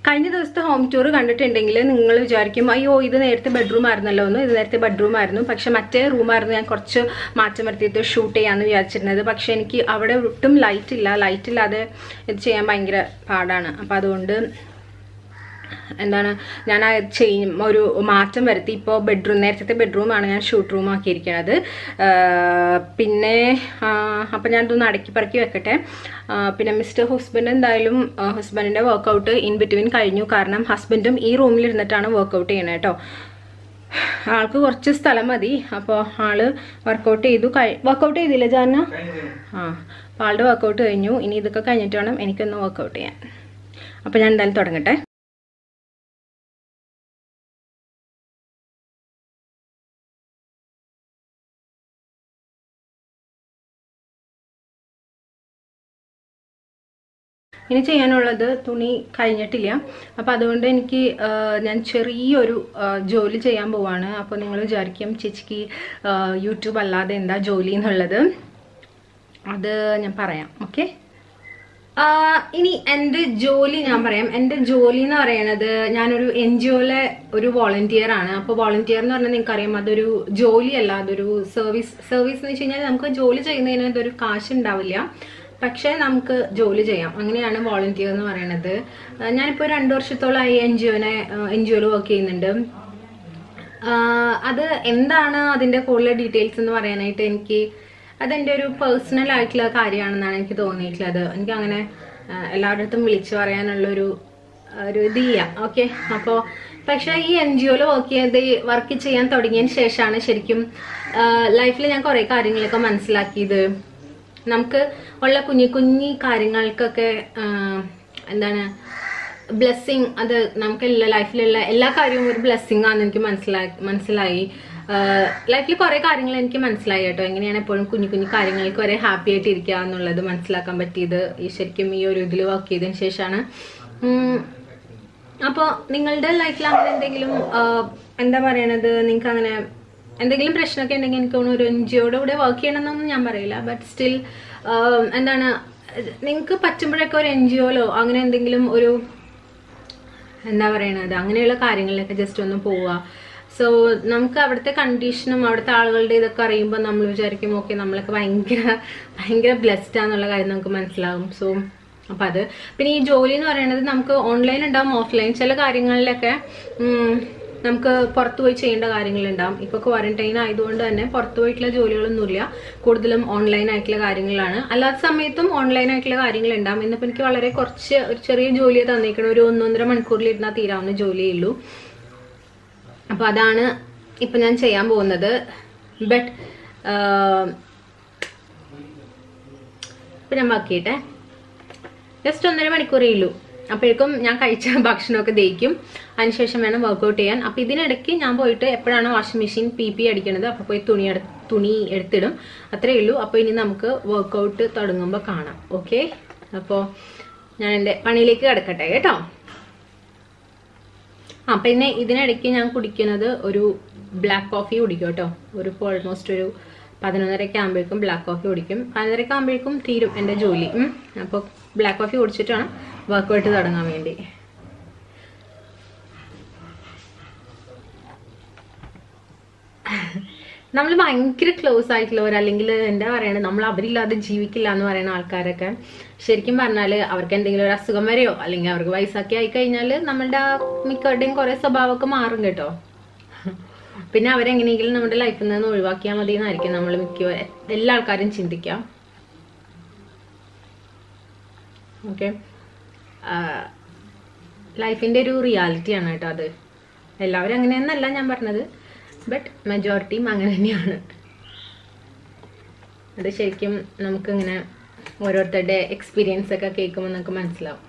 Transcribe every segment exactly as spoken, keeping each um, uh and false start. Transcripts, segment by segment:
കഴിഞ്ഞ ദിവസത്തെ home tour കണ്ടിട്ടുണ്ടെങ്കിൽ നിങ്ങൾ വിചാരിക്കും അയ്യോ ഇത് നേരത്തെ ബെഡ്റൂം ആയിരുന്നല്ലോ എന്ന്. ഇത് നേരത്തെ ബെഡ്റൂം ആയിരുന്നു, പക്ഷെ മറ്റേ റൂമായിരുന്നു ഞാൻ കുറച്ച് മാറ്റം വരുത്തിയിട്ട് ഷൂട്ട് ചെയ്യാമെന്ന് വിചാരിച്ചിരുന്നത്. പക്ഷെ എനിക്ക് അവിടെ ഒട്ടും ലൈറ്റ് ഇല്ല, ലൈറ്റ് ഇല്ലാതെ ഇത് ചെയ്യാൻ ഭയങ്കര പാടാണ്. അപ്പം അതുകൊണ്ട് എന്താണ് ഞാൻ ആ ചെയ്യും ഒരു മാറ്റം വരുത്തി. ഇപ്പോൾ ബെഡ്റൂം നേരത്തെ ബെഡ്റൂമാണ് ഞാൻ ഷൂട്ട് റൂം ആക്കിയിരിക്കുന്നത്. പിന്നെ അപ്പം ഞാനിതൊന്ന് അടക്കി പറക്കി വെക്കട്ടെ. പിന്നെ മിസ്റ്റർ ഹസ്ബൻഡ് എന്തായാലും ഹസ്ബൻഡിൻ്റെ വർക്കൗട്ട് ഇൻ ബിറ്റ്വീൻ കഴിഞ്ഞു. കാരണം ഹസ്ബൻഡും ഈ റൂമിലിരുന്നിട്ടാണ് വർക്കൗട്ട് ചെയ്യണത് കേട്ടോ. ആൾക്ക് കുറച്ച് സ്ഥലം മതി. അപ്പോൾ ആള് വർക്കൗട്ട് ചെയ്തു. കഴി വർക്കൗട്ട് ചെയ്തില്ല ജാന? ആ, അപ്പോൾ ആളുടെ വർക്കൗട്ട് കഴിഞ്ഞു. ഇനി ഇതൊക്കെ കഴിഞ്ഞിട്ട് വേണം എനിക്കൊന്ന് വർക്കൗട്ട് ചെയ്യാൻ. അപ്പോൾ ഞാൻ എന്തായാലും തുടങ്ങട്ടെ. ഇനി ചെയ്യാനുള്ളത് തുണി കഴിഞ്ഞിട്ടില്ല. അപ്പോൾ അതുകൊണ്ട് എനിക്ക് ഞാൻ ചെറിയൊരു ജോലി ചെയ്യാൻ പോവാണ്. അപ്പോൾ നിങ്ങൾ വിചാരിക്കും ചേച്ചിക്ക് യൂട്യൂബ് അല്ലാതെ എന്താ ജോലി എന്നുള്ളത്. അത് ഞാൻ പറയാം. ഓക്കെ, ഇനി എൻ്റെ ജോലി ഞാൻ പറയാം. എൻ്റെ ജോലി എന്ന് പറയണത് ഞാനൊരു എൻ ജി ഒയിലെ ഒരു വോളണ്ടിയർ ആണ്. അപ്പോൾ വോളണ്ടിയർ എന്ന് പറഞ്ഞാൽ നിങ്ങൾക്കറിയാം അതൊരു ജോലിയല്ല, അതൊരു സർവീസ്. സർവീസ് എന്ന് വെച്ച് കഴിഞ്ഞാൽ നമുക്ക് ജോലി ചെയ്യുന്നതിന് അതൊരു കാശ് ഉണ്ടാവില്ല, പക്ഷേ നമുക്ക് ജോലി ചെയ്യാം. അങ്ങനെയാണ് വോളണ്ടിയർ എന്ന് പറയുന്നത്. ഞാനിപ്പോൾ രണ്ടു വർഷത്തോളമായി എൻ ജി ഒനെ എൻ ജി ഒയിൽ വർക്ക് ചെയ്യുന്നുണ്ട്. അത് എന്താണ് അതിൻ്റെ കൂടുതൽ ഡീറ്റെയിൽസ് എന്ന് പറയാനായിട്ട് എനിക്ക് അതെൻ്റെ ഒരു പേഴ്സണൽ ആയിട്ടുള്ള കാര്യമാണെന്നാണ് എനിക്ക് തോന്നിയിട്ടുള്ളത്. എനിക്ക് അങ്ങനെ എല്ലാവരുടെ അടുത്തും വിളിച്ചു പറയാനുള്ളൊരു ഒരു ഇതില്ല. ഓക്കെ, അപ്പോൾ പക്ഷേ ഈ എൻ ജി ഒയിൽ വർക്ക് ചെയ്ത് വർക്ക് ചെയ്യാൻ തുടങ്ങിയതിന് ശേഷമാണ് ശരിക്കും ലൈഫിൽ ഞാൻ കുറേ കാര്യങ്ങളൊക്കെ മനസ്സിലാക്കിയത്. നമുക്ക് ഉള്ള കുഞ്ഞി കുഞ്ഞി കാര്യങ്ങൾക്കൊക്കെ എന്താണ് ബ്ലെസ്സിങ്, അത് നമുക്ക് എല്ലാ ലൈഫിലുള്ള എല്ലാ കാര്യവും ഒരു ബ്ലെസ്സിങ് ആണെന്ന് എനിക്ക് മനസ്സിലായി മനസ്സിലായി ലൈഫിൽ കുറേ കാര്യങ്ങൾ എനിക്ക് മനസ്സിലായി കേട്ടോ. എങ്ങനെയാണ് എപ്പോഴും കുഞ്ഞു കുഞ്ഞു കാര്യങ്ങൾക്ക് വരെ ഹാപ്പി ആയിട്ട് ഇരിക്കുക എന്നുള്ളത് മനസ്സിലാക്കാൻ പറ്റിയത് ഈ ശരിക്കും ഈ ഒരു ഇതിൽ വർക്ക് ചെയ്തതിന് ശേഷമാണ്. അപ്പോൾ നിങ്ങളുടെ ലൈഫിൽ അങ്ങനെ എന്തെങ്കിലും എന്താ പറയണത്, നിങ്ങൾക്ക് അങ്ങനെ എന്തെങ്കിലും പ്രശ്നമൊക്കെ ഉണ്ടെങ്കിൽ എനിക്ക് തോന്നുന്നു ഒരു എൻ ജി ഒയുടെ കൂടെ വർക്ക് ചെയ്യണമെന്നൊന്നും ഞാൻ പറയില്ല. ബട്ട് സ്റ്റിൽ എന്താണ് നിങ്ങൾക്ക് പറ്റുമ്പോഴൊക്കെ ഒരു എൻ ജി ഒയിലോ അങ്ങനെ എന്തെങ്കിലും ഒരു എന്താ പറയണത് അങ്ങനെയുള്ള കാര്യങ്ങളിലൊക്കെ ജസ്റ്റ് ഒന്ന് പോവുക. സോ നമുക്ക് അവിടുത്തെ കണ്ടീഷനും അവിടുത്തെ ആളുകളുടെ ഇതൊക്കെ അറിയുമ്പോൾ നമ്മൾ വിചാരിക്കും ഓക്കെ നമ്മളൊക്കെ ഭയങ്കര ഭയങ്കര ബ്ലെസ്ഡ് ആണെന്നുള്ള കാര്യം നമുക്ക് മനസ്സിലാകും. സോ അപ്പം അത് പിന്നെ ഈ ജോലി എന്ന് പറയുന്നത് നമുക്ക് ഓൺലൈൻ ഉണ്ടാവും, ഓഫ്ലൈൻ. ചില കാര്യങ്ങളിലൊക്കെ നമുക്ക് പുറത്തു പോയി ചെയ്യേണ്ട കാര്യങ്ങളുണ്ടാവും. ഇപ്പോൾ ക്വാറന്റൈൻ ആയതുകൊണ്ട് തന്നെ പുറത്തു പോയിട്ടുള്ള ജോലികളൊന്നുമില്ല, കൂടുതലും ഓൺലൈൻ ആയിട്ടുള്ള കാര്യങ്ങളാണ്. അല്ലാത്ത സമയത്തും ഓൺലൈൻ ആയിട്ടുള്ള കാര്യങ്ങളുണ്ടാവും. ഇന്നിപ്പോൾ എനിക്ക് വളരെ കുറച്ച് ഒരു ചെറിയ ജോലിയെ തന്നേക്കണം, ഒരു ഒന്നൊന്നര മണിക്കൂറിൽ ഇരുന്നാൽ തീരാവുന്ന ജോലിയേ ഉള്ളൂ. അപ്പോൾ അതാണ് ഇപ്പം ഞാൻ ചെയ്യാൻ പോകുന്നത്. ബട്ട് ഇപ്പം ഞാൻ ബാക്കിയിട്ടെ ജസ്റ്റ് ഒന്നര മണിക്കൂറേ ഉള്ളൂ. അപ്പോഴേക്കും ഞാൻ കഴിച്ച ഭക്ഷണമൊക്കെ ദഹിക്കും. അതിനുശേഷം വേണം വർക്കൗട്ട് ചെയ്യാൻ. അപ്പോൾ ഇതിനിടയ്ക്ക് ഞാൻ പോയിട്ട് എപ്പോഴാണ് വാഷിംഗ് മെഷീൻ പി പി അടിക്കണത് അപ്പോൾ പോയി തുണി എടു തുണി എടുത്തിടും. അത്രയേ ഉള്ളൂ. അപ്പോൾ ഇനി നമുക്ക് വർക്കൗട്ട് തുടങ്ങുമ്പോൾ കാണാം. ഓക്കെ, അപ്പോൾ ഞാൻ എൻ്റെ പണിയിലേക്ക് കിടക്കട്ടെ കേട്ടോ. ആ പിന്നെ ഇതിനിടയ്ക്ക് ഞാൻ കുടിക്കുന്നത് ഒരു ബ്ലാക്ക് കോഫി കുടിക്കും കേട്ടോ. ഒരു ഇപ്പോൾ ഓൾമോസ്റ്റ് ഒരു പതിനൊന്നരയ്ക്ക് ആകുമ്പോഴേക്കും ബ്ലാക്ക് കോഫി കുടിക്കും. പതിനൊന്നരയ്ക്ക് ആകുമ്പോഴേക്കും തീരും എൻ്റെ ജോലി. അപ്പോൾ ബ്ലാക്ക് കോഫി കുടിച്ചിട്ട് വേണം വർക്കൗട്ട് തുടങ്ങാൻ വേണ്ടി. നമ്മൾ ഭയങ്കര ക്ലോസ് ആയിട്ടുള്ളവർ, അല്ലെങ്കിൽ എന്താ പറയണത് നമ്മൾ അവരില്ലാതെ ജീവിക്കില്ല എന്ന് പറയുന്ന ആൾക്കാരൊക്കെ ശരിക്കും പറഞ്ഞാൽ അവർക്ക് എന്തെങ്കിലും ഒരു അസുഖം വരെയോ അല്ലെങ്കിൽ അവർക്ക് വയസ്സാക്കി ആയി കഴിഞ്ഞാൽ നമ്മളുടെ മിക്കവരുടെയും കുറേ സ്വഭാവമൊക്കെ മാറും കേട്ടോ. പിന്നെ അവരെങ്ങനെയെങ്കിലും നമ്മുടെ ലൈഫിൽ നിന്ന് ഒഴിവാക്കിയാൽ മതി എന്നായിരിക്കും നമ്മൾ മിക്ക എല്ലാ ആൾക്കാരും ചിന്തിക്കാം. ഓക്കെ, ലൈഫിൻ്റെ ഒരു റിയാലിറ്റിയാണ് കേട്ടോ അത്. എല്ലാവരും അങ്ങനെയെന്നല്ല ഞാൻ പറഞ്ഞത്, ബട്ട് മെജോറിറ്റിയും അങ്ങനെ തന്നെയാണ്. അത് ശരിക്കും നമുക്കിങ്ങനെ ഓരോരുത്തരുടെ എക്സ്പീരിയൻസ് ഒക്കെ കേൾക്കുമ്പോൾ നമുക്ക് മനസ്സിലാവും.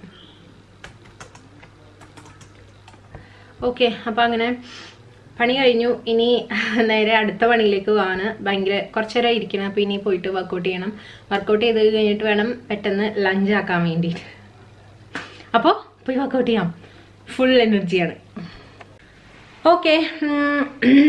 ഓക്കെ, അപ്പോൾ അങ്ങനെ പണി കഴിഞ്ഞു. ഇനി നേരെ അടുത്ത പണിയിലേക്ക് പോവാണ്. ഭയങ്കര കുറച്ച് നേരം ഇരിക്കണം. അപ്പോൾ ഇനി പോയിട്ട് വർക്കൗട്ട് ചെയ്യണം. വർക്കൗട്ട് ചെയ്ത് കഴിഞ്ഞിട്ട് വേണം പെട്ടെന്ന് ലഞ്ച് ആക്കാൻ വേണ്ടിയിട്ട്. അപ്പോൾ പോയി വർക്കൗട്ട് ചെയ്യാം. ഫുൾ എനർജിയാണ്. ഓക്കെ,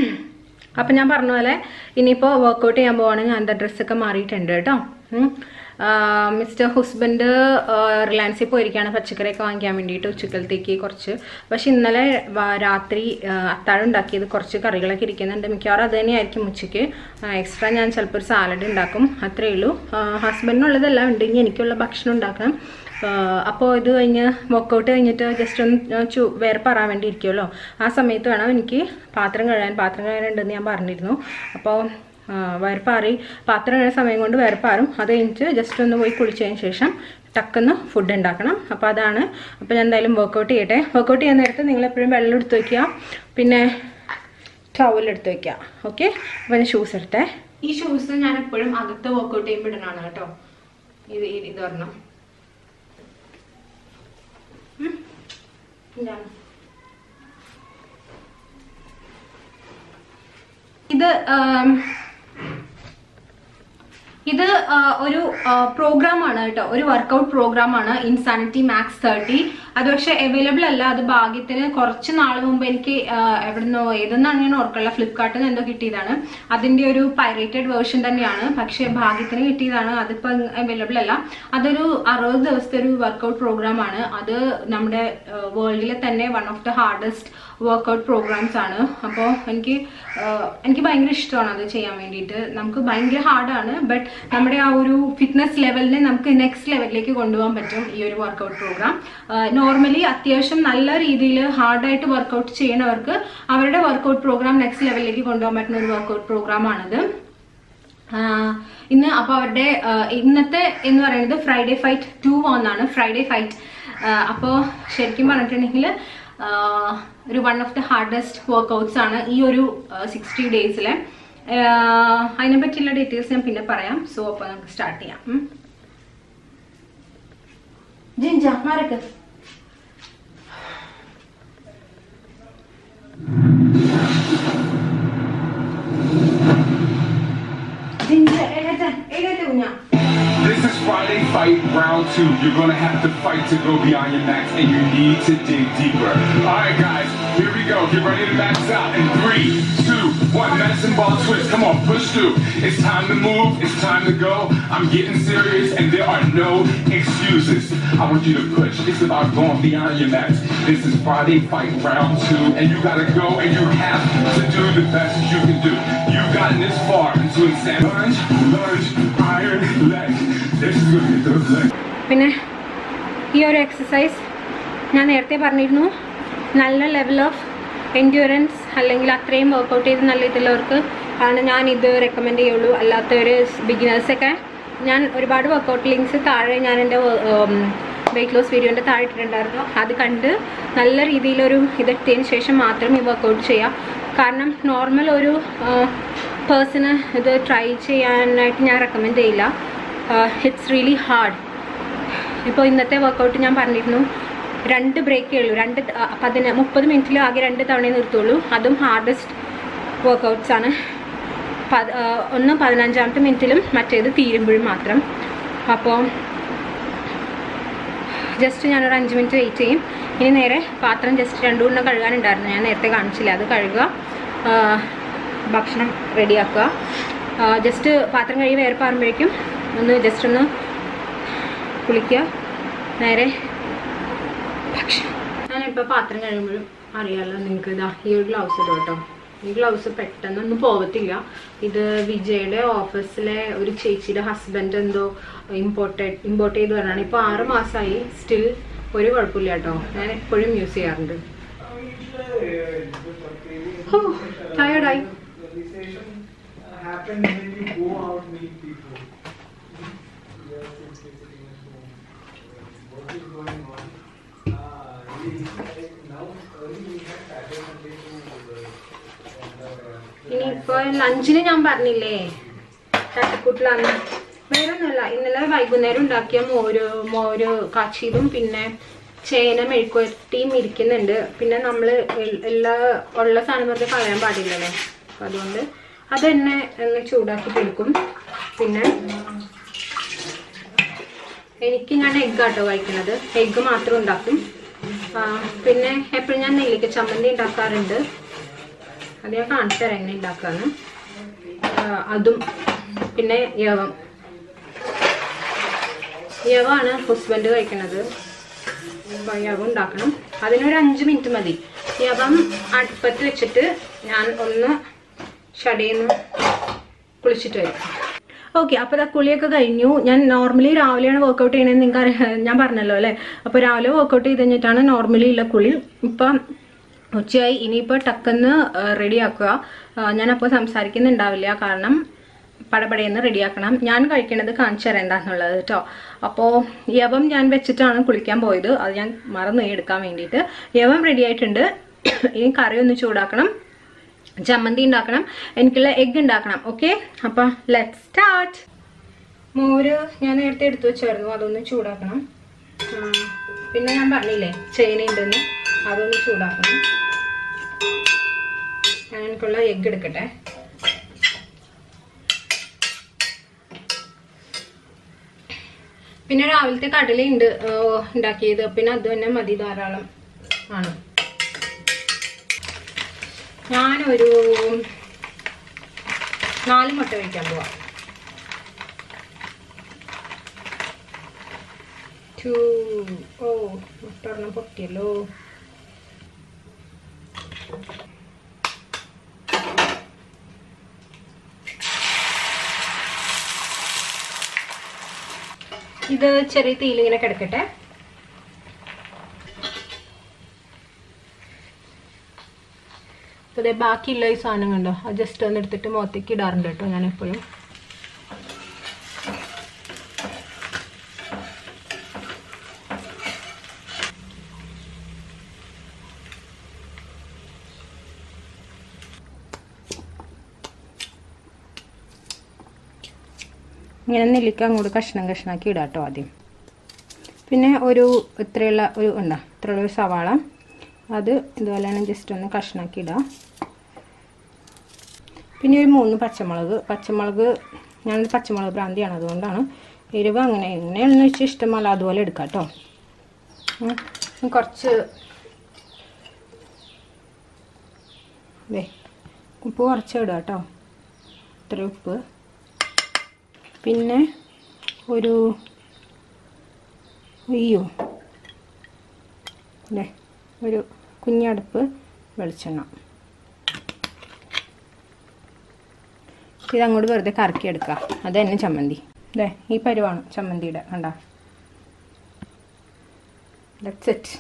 അപ്പം ഞാൻ പറഞ്ഞ പോലെ ഇനിയിപ്പോൾ വർക്കൗട്ട് ചെയ്യാൻ പോവാണെങ്കിൽ ഞാൻ എൻ്റെ ഡ്രസ്സൊക്കെ മാറിയിട്ടുണ്ട് കേട്ടോ. മിസ്റ്റർ ഹസ്ബൻഡ് റിലയൻസിൽ പോയിരിക്കുകയാണ് പച്ചക്കറിയൊക്കെ വാങ്ങിക്കാൻ വേണ്ടിയിട്ട് ഉച്ചക്കലത്തേക്ക് കുറച്ച്. പക്ഷെ ഇന്നലെ രാത്രി അത്താഴം ഉണ്ടാക്കിയത് കുറച്ച് കറികളൊക്കെ ഇരിക്കുന്നുണ്ട്. മിക്കവാറും അത് തന്നെയായിരിക്കും ഉച്ചയ്ക്ക്. എക്സ്ട്രാ ഞാൻ ചിലപ്പോൾ ഒരു സാലഡ് ഉണ്ടാക്കും, അത്രയേ ഉള്ളൂ. ഹസ്ബൻഡിനുള്ളതെല്ലാം ഉണ്ട്, ഇനി എനിക്കുള്ള ഭക്ഷണം ഉണ്ടാക്കണം. അപ്പോൾ ഇത് കഴിഞ്ഞ് വർക്കൗട്ട് കഴിഞ്ഞിട്ട് ജസ്റ്റ് ഒന്ന് ചു വേർപ്പറാൻ വേണ്ടി ഇരിക്കുമല്ലോ, ആ സമയത്ത് വേണം എനിക്ക് പാത്രം കഴുകാൻ. പാത്രം കഴുകാനുണ്ടെന്ന് ഞാൻ പറഞ്ഞിരുന്നു. അപ്പോൾ വേർപ്പാറി പാത്രം കഴുകുന്ന സമയം കൊണ്ട് വേർപ്പാറും. അത് കഴിഞ്ഞിട്ട് ജസ്റ്റ് ഒന്ന് പോയി കുളിച്ചതിന് ശേഷം ടക്കുന്ന് ഫുഡ് ഉണ്ടാക്കണം. അപ്പോൾ അതാണ്. അപ്പോൾ ഞാൻ എന്തായാലും വർക്കൗട്ട് ചെയ്യട്ടെ. വർക്കൗട്ട് ചെയ്യാൻ നേരത്ത് നിങ്ങളെപ്പോഴും വെള്ളം എടുത്ത് വയ്ക്കുക, പിന്നെ ടവൽ എടുത്ത് വയ്ക്കുക. ഓക്കെ, അപ്പോൾ ഞാൻ ഷൂസ് എടുത്തേ. ഈ ഷൂസ് ഞാൻ എപ്പോഴും അകത്ത് വർക്കൗട്ട് ചെയ്യുമ്പോൾ ഇടണതാണ് കേട്ടോ. ഇത് ഇത് പറഞ്ഞോ ഇത് ഇത് ഒരു പ്രോഗ്രാമാണ് കേട്ടോ, ഒരു വർക്കൗട്ട് പ്രോഗ്രാമാണ്, ഇൻസാനിറ്റി മാക്സ് തേർട്ടി. അത് പക്ഷെ അവൈലബിൾ അല്ല. അത് ഭാഗ്യത്തിന് കുറച്ച് നാൾ മുമ്പ് എനിക്ക് എവിടുന്നോ ഏതെന്നാണ് ഞാൻ ഓർക്കുള്ള, ഫ്ലിപ്കാർട്ടിൽ നിന്ന് എന്തോ കിട്ടിയതാണ്. അതിൻ്റെ ഒരു പൈറേറ്റഡ് വേർഷൻ തന്നെയാണ്, പക്ഷെ ഭാഗ്യത്തിന് കിട്ടിയതാണ്. അതിപ്പോൾ അവൈലബിൾ അല്ല. അതൊരു അറുപത് ദിവസത്തെ ഒരു വർക്കൗട്ട് പ്രോഗ്രാമാണ്. അത് നമ്മുടെ വേൾഡിലെ തന്നെ one of the hardest workout programs ആണ്. അപ്പോൾ എനിക്ക് എനിക്ക് ഭയങ്കര ഇഷ്ടമാണ് അത് ചെയ്യാൻ വേണ്ടിയിട്ട്. നമുക്ക് ഭയങ്കര ഹാർഡാണ്, ബട്ട് നമ്മുടെ ആ ഒരു ഫിറ്റ്നസ് ലെവലിനെ നമുക്ക് നെക്സ്റ്റ് ലെവലിലേക്ക് കൊണ്ടുപോകാൻ പറ്റും ഈ ഒരു വർക്കൗട്ട് പ്രോഗ്രാം. നോർമലി അത്യാവശ്യം നല്ല രീതിയിൽ ഹാർഡായിട്ട് വർക്കൗട്ട് ചെയ്യുന്നവർക്ക് അവരുടെ വർക്കൗട്ട് പ്രോഗ്രാം നെക്സ്റ്റ് ലെവലിലേക്ക് കൊണ്ടുപോകാൻ പറ്റുന്ന ഒരു വർക്കൗട്ട് പ്രോഗ്രാമാണിത്. ഇന്ന് അപ്പോൾ അവരുടെ ഇന്നത്തെ എന്ന് പറയുന്നത് ഫ്രൈഡേ ഫൈറ്റ് ടു ഒന്നാണ്, ഫ്രൈഡേ ഫൈറ്റ്. അപ്പോൾ ശരിക്കും പറഞ്ഞിട്ടുണ്ടെങ്കിൽ ഒരു one of the hardest workouts ആണ് ഈ ഒരു സിക്സ്റ്റി ഡേയ്സിലെ. അതിനെ പറ്റിയുള്ള ഡീറ്റെയിൽസ് ഞാൻ പിന്നെ പറയാം. സോ അപ്പോൾ നമുക്ക് സ്റ്റാർട്ട് ചെയ്യാം. ജിഞ്ച മാരക്ക് ജിഞ്ച എഴുന്നേറ്റ് എഴുന്നേറ്റ് കുഞ്ഞാ. This is Friday Fight Round two. You're gonna have to fight to go beyond your max, and you need to dig deeper. Alright guys, here we go. Get ready to max out in three, two, one. Medicine ball twist. Come on, push through. It's time to move. It's time to go. I'm getting serious, and there are no excuses. I want you to push. It's about going beyond your max. This is Friday Fight Round two, and you gotta go, and you have to do the best you can do. You've gotten this far into insanity. Lunge, lunge, iron leg. പിന്നെ ഈ ഒരു exercise ഞാൻ നേരത്തെ പറഞ്ഞിരുന്നു, നല്ല level of endurance അല്ലെങ്കിൽ അത്രയും workout ചെയ്ത് നല്ല ഇതിലുള്ളവർക്ക് ആണ് ഞാൻ ഇത് റെക്കമെൻഡ് ചെയ്യുള്ളൂ. അല്ലാത്തവർ ബിഗിനേഴ്സൊക്കെ ഞാൻ ഒരുപാട് വർക്കൗട്ട് ലിങ്ക്സ് താഴെ ഞാൻ എൻ്റെ വെയിറ്റ് ലോസ് വീഡിയോൻ്റെ താഴെ ഇട്ടിട്ടുണ്ടായിരുന്നു. അത് കണ്ട് നല്ല രീതിയിലൊരു ഇതെത്തിയതിന് ശേഷം മാത്രം ഈ വർക്കൗട്ട് ചെയ്യാം. കാരണം നോർമൽ ഒരു പേഴ്സണ് ഇത് ട്രൈ ചെയ്യാനായിട്ട് ഞാൻ റെക്കമെൻഡ് ചെയ്യില്ല. It's really hard. ഇപ്പോൾ ഇന്നത്തെ വർക്കൗട്ട് ഞാൻ പറഞ്ഞിരുന്നു, രണ്ട് ബ്രേക്കേ ഉള്ളൂ. രണ്ട് പതിന മുപ്പത് മിനിറ്റിൽ ആകെ രണ്ട് തവണയേ നിർത്തുള്ളൂ. അതും ഹാർഡസ്റ്റ് വർക്കൗട്ട്സ് ആണ്. പ ഒന്ന് പതിനഞ്ചാമത്തെ മിനിറ്റിലും മറ്റേത് തീരുമ്പോഴും മാത്രം. അപ്പോൾ ജസ്റ്റ് ഞാനൊരു അഞ്ച് മിനിറ്റ് വെയിറ്റ് ചെയ്യും. ഇനി നേരെ പാത്രം ജസ്റ്റ് രണ്ടു എണ്ണം കഴുകാനുണ്ടായിരുന്നു, ഞാൻ നേരത്തെ കാണിച്ചില്ല. അത് കഴുകുക, ഭക്ഷണം റെഡിയാക്കുക. ജസ്റ്റ് പാത്രം കഴുകി വേർപ്പാറുമ്പോഴേക്കും ഒന്ന് ജസ്റ്റ് ഒന്ന് കുളിക്കുക, നേരെ ഭക്ഷണം. ഞാനിപ്പോൾ പാത്രം കഴിയുമ്പോഴും അറിയാമല്ലോ നിങ്ങൾക്ക്, ഇതാ ഈ ഒരു ഗ്ലൗസ് ഇടും കേട്ടോ. ഈ ഗ്ലൗസ് പെട്ടെന്നൊന്നും പോകത്തില്ല. ഇത് വിജയുടെ ഓഫീസിലെ ഒരു ചേച്ചിയുടെ ഹസ്ബൻഡ് എന്തോ ഇമ്പോർട്ടഡ് ഇമ്പോർട്ട് ചെയ്ത് വരാനാണ്. ഇപ്പോൾ ആറ് മാസമായി, സ്റ്റിൽ ഒരു കുഴപ്പമില്ല കേട്ടോ. ഞാൻ എപ്പോഴും യൂസ് ചെയ്യാറുണ്ട്. ഓ ടയർഡായി. Happen when you go out meet people. Yes, it's basically at home. What is going on? Ah, really, like now early we had Saturday Sunday to ഇനിയിപ്പോൾ ലഞ്ചിന് ഞാൻ പറഞ്ഞില്ലേ തട്ടിക്കൂട്ടിലാന്ന്. വേറെ ഒന്നുമല്ല, ഇന്നലെ വൈകുന്നേരം ഉണ്ടാക്കിയ മോര് മോര് കാച്ചിയതും പിന്നെ ചേന മെഴുക്കുവരട്ടിയും ഇരിക്കുന്നുണ്ട്. പിന്നെ നമ്മൾ എല്ലാ ഉള്ള സാധനം വെറുതെ കളയാൻ പാടില്ലല്ലേ, അപ്പം അതുകൊണ്ട് അത് തന്നെ ഒന്ന് ചൂടാക്കി എടുക്കും. പിന്നെ എനിക്ക് ഞാൻ എഗ്ഗാട്ടോ കഴിക്കുന്നത്, എഗ്ഗ് മാത്രം ഉണ്ടാക്കും. പിന്നെ എപ്പോഴും ഞാൻ നെല്ലിക്ക ചമ്മന്തി ഉണ്ടാക്കാറുണ്ട്, അത് ഞാൻ കാണിച്ചു തരാം എങ്ങനെ ഉണ്ടാക്കാന്ന്. അതും പിന്നെ യവം യവാണ് ഹസ്ബൻഡ് കഴിക്കുന്നത്. അപ്പോൾ യവ ഉണ്ടാക്കണം. അതിനൊരു അഞ്ച് മിനിറ്റ് മതി. യവം അടുപ്പത്ത് വെച്ചിട്ട് ഞാൻ ഒന്ന് ഷടേന്ന് കുളിച്ചിട്ട് വരും. ഓക്കെ, അപ്പോൾ ആ കുളിയൊക്കെ കഴിഞ്ഞു. ഞാൻ നോർമലി രാവിലെയാണ് വർക്കൗട്ട് ചെയ്യണമെന്ന് നിങ്ങൾക്ക് അറിയാം, ഞാൻ പറഞ്ഞല്ലോ അല്ലേ. അപ്പോൾ രാവിലെ വർക്കൗട്ട് ചെയ്ത് കഴിഞ്ഞിട്ടാണ് നോർമലി ഉള്ള കുളി. ഇപ്പം ഉച്ചയായി. ഇനിയിപ്പോൾ ടക്കെന്ന് റെഡിയാക്കുക. ഞാനപ്പോൾ സംസാരിക്കുന്നുണ്ടാവില്ല, കാരണം പടപടയെന്ന് റെഡിയാക്കണം. ഞാൻ കഴിക്കണത് കാണിച്ചു തരാം എന്താണെന്നുള്ളത് കേട്ടോ. അപ്പോൾ യവം ഞാൻ വെച്ചിട്ടാണ് കുളിക്കാൻ പോയത്, അത് ഞാൻ മറന്നു എടുക്കാൻ വേണ്ടിയിട്ട്. യവം റെഡി ആയിട്ടുണ്ട്. ഇനി കറി ഒന്ന് ചൂടാക്കണം, ചമ്മന്തി ഉണ്ടാക്കണം, എനിക്കുള്ള എഗ്ഗ് ഉണ്ടാക്കണം. ഓക്കെ, അപ്പോൾ ലെറ്റ്സ് സ്റ്റാർട്ട്. മോര് ഞാൻ നേരത്തെ എടുത്തു വെച്ചായിരുന്നു, അതൊന്ന് ചൂടാക്കണം. പിന്നെ ഞാൻ പറഞ്ഞില്ലേ ചേന ഉണ്ടെന്ന്, അതൊന്ന് ചൂടാക്കണം. ഞാൻ എനിക്കുള്ള എഗ്ഗ് എടുക്കട്ടെ. പിന്നെ രാവിലത്തെ കടലയുണ്ട് ഉണ്ടാക്കിയത്, പിന്നെ അത് തന്നെ മതി, ധാരാളം ആണ്. ഞാനൊരു നാല് മുട്ട കഴിക്കാൻ പോവാം. ടു ഓ മുട്ട ഒരെണ്ണം പൊട്ടിയല്ലോ. ഇത് ചെറിയ തീയിലിങ്ങനെ കിടക്കട്ടെ. അപ്പോൾ ബാക്കിയുള്ള ഈ സാധനം കണ്ടോ, അത് ജസ്റ്റ് ഒന്ന് എടുത്തിട്ട് മുഖത്തേക്ക് ഇടാറുണ്ട് കേട്ടോ ഞാൻ എപ്പോഴും. ഇങ്ങനെ നെല്ലിക്ക അങ്ങോട്ട് കഷ്ണം കഷ്ണാക്കി ഇടാം കേട്ടോ ആദ്യം. പിന്നെ ഒരു ഇത്രയുള്ള ഒരു ഉണ്ടോ ഇത്രയുള്ള ഒരു സവാള, അത് ഇതുപോലെ തന്നെ ജസ്റ്റ് ഒന്ന് കഷ്ണാക്കി ഇടാം. പിന്നെ ഒരു മൂന്ന് പച്ചമുളക്. പച്ചമുളക് ഞാനൊരു പച്ചമുളക് ഭ്രാന്തിയാണ്, അതുകൊണ്ടാണ്. എരിവ് അങ്ങനെ എങ്ങനെയാണെന്ന് വെച്ചാൽ ഇഷ്ടമല്ല, അതുപോലെ എടുക്കാം കേട്ടോ. കുറച്ച് ദേ ഉപ്പ് കുറച്ച് ഇടാം കേട്ടോ, ഇത്ര ഉപ്പ്. പിന്നെ ഒരു അയ്യോ അല്ലേ ഒരു കുഞ്ഞടുപ്പ് വെളിച്ചെണ്ണ. ഇതങ്ങോട്ട് വെറുതെ കറക്കിയെടുക്കുക, അത് തന്നെ ചമ്മന്തി. അല്ലേ ഈ പരുവാണ് ചമ്മന്തിയുടെ, കണ്ടോ. That's it.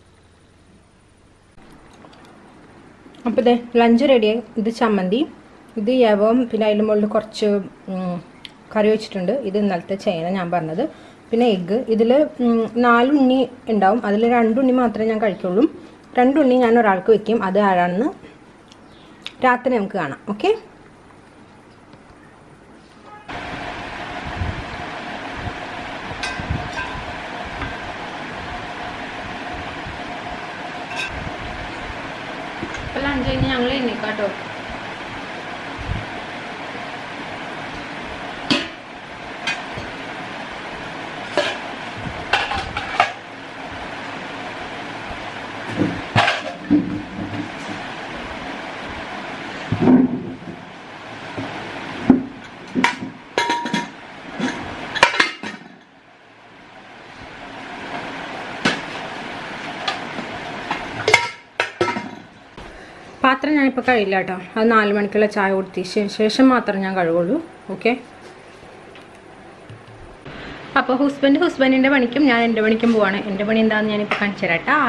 അപ്പോൾ ഇതേ ലഞ്ച് റെഡിയായി. ഇത് ചമ്മന്തി, ഇത് യവം, പിന്നെ അതിൻ്റെ മുകളിൽ കുറച്ച് കറി വെച്ചിട്ടുണ്ട്. ഇത് ഇന്നലത്തെ ചേന ഞാൻ പറഞ്ഞത്. പിന്നെ എഗ്ഗ്. ഇതിൽ നാലുണ്ണി ഉണ്ടാവും, അതിൽ രണ്ടുണ്ണി മാത്രമേ ഞാൻ കഴിക്കുള്ളൂ. രണ്ടുണ്ണി ഞാൻ ഒരാൾക്ക് വെക്കും, അത് ആരാണെന്ന് രാത്രി നമുക്ക് കാണാം. ഓക്കെ, അപ്പോൾ ലഞ്ച് കഴിഞ്ഞ് ഞങ്ങൾ എണ്ണീക്കാട്ടോ. പാത്രം ഞാനിപ്പോൾ കഴിയില്ല കേട്ടോ, അത് നാല് മണിക്കുള്ള ചായ കൊടുത്തതിന് ശേഷം മാത്രം ഞാൻ കഴുകുള്ളൂ. ഓക്കെ, അപ്പോൾ ഹസ്ബൻഡ് ഹസ്ബൻഡിൻ്റെ പണിക്കും ഞാൻ എൻ്റെ പണിക്കും പോവാണ്. എൻ്റെ പണി എന്താണെന്ന് ഞാനിപ്പോൾ കാണിച്ചു തരാം കേട്ടോ.